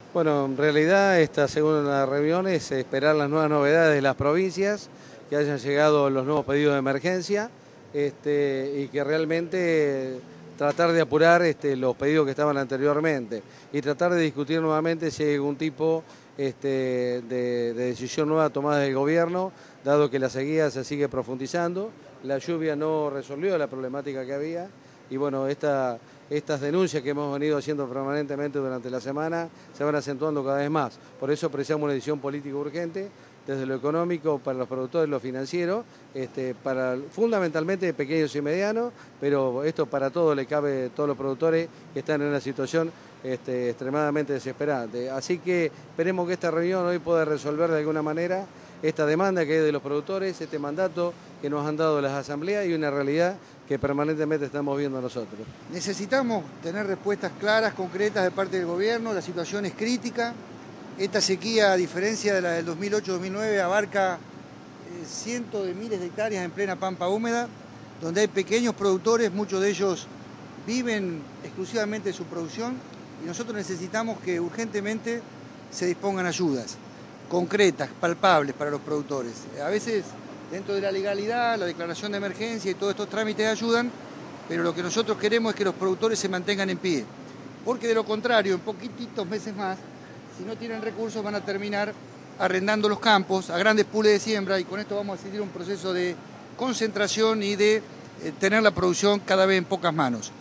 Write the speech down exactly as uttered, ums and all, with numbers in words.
Bueno, en realidad esta segunda reunión es esperar las nuevas novedades de las provincias, que hayan llegado los nuevos pedidos de emergencia este, y que realmente tratar de apurar este, los pedidos que estaban anteriormente y tratar de discutir nuevamente si hay algún tipo este, de, de decisión nueva tomada del gobierno, dado que la sequía se sigue profundizando, la lluvia no resolvió la problemática que había y bueno, esta, estas denuncias que hemos venido haciendo permanentemente durante la semana se van acentuando cada vez más. Por eso precisamos una decisión política urgente, desde lo económico para los productores, lo financiero, este, para, fundamentalmente pequeños y medianos, pero esto para todo le cabe a todos los productores que están en una situación este, extremadamente desesperante. Así que esperemos que esta reunión hoy pueda resolver de alguna manera esta demanda que hay de los productores, este mandato que nos han dado las asambleas y una realidad que permanentemente estamos viendo nosotros. Necesitamos tener respuestas claras, concretas de parte del gobierno. La situación es crítica. Esta sequía, a diferencia de la del dos mil ocho dos mil nueve, abarca eh, cientos de miles de hectáreas en plena pampa húmeda, donde hay pequeños productores, muchos de ellos viven exclusivamente de su producción, y nosotros necesitamos que urgentemente se dispongan ayudas concretas, palpables para los productores. A veces, dentro de la legalidad, la declaración de emergencia y todos estos trámites ayudan, pero lo que nosotros queremos es que los productores se mantengan en pie, porque de lo contrario, en poquititos meses más, si no tienen recursos, van a terminar arrendando los campos a grandes pools de siembra, y con esto vamos a seguir un proceso de concentración y de eh, tener la producción cada vez en pocas manos.